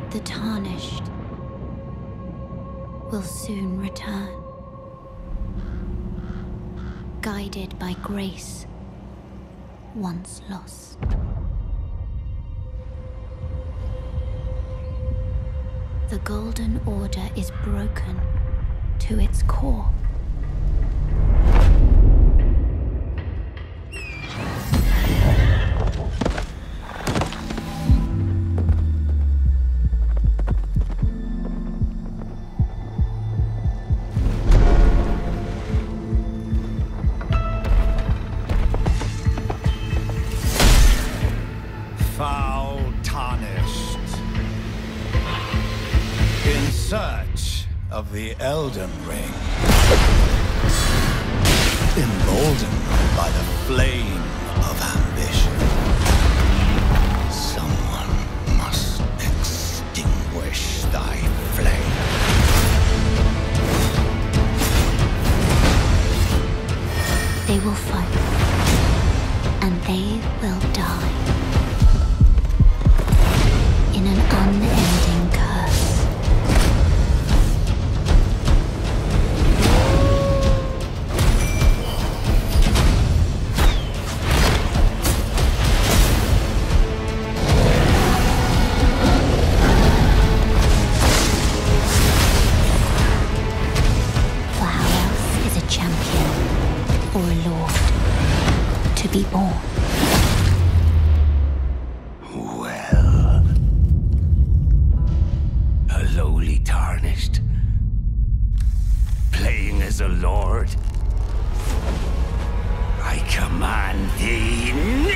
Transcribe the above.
The tarnished will soon return, guided by grace once lost. The Golden Order is broken to its core. Foul tarnished. In search of the Elden Ring. Emboldened by the flame of ambition. Someone must extinguish thy flame. They will fight, and they will die. In an unending curse. For how else is a champion or a lord to be born? Lowly tarnished, playing as a lord. I command thee